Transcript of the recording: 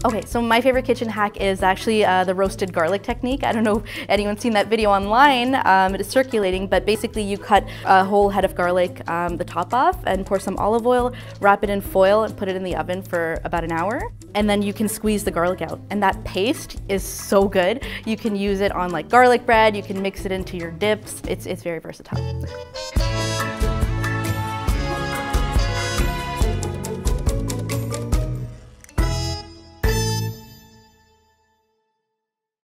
Okay, so my favorite kitchen hack is actually the roasted garlic technique. I don't know if anyone's seen that video online. It is circulating, but basically you cut a whole head of garlic, the top off, and pour some olive oil, wrap it in foil, and put it in the oven for about an hour. And then you can squeeze the garlic out. And that paste is so good. You can use it on like garlic bread, you can mix it into your dips. It's very versatile.